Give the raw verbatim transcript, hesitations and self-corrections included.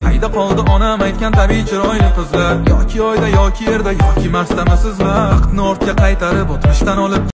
Qayda qoldi onam aytgan tabiiy chiroyli qizlar? Yoki oyda yoki yerda yoki Marsdami sizlar? Vaqtni ortga qaytarib o'tmishdan olib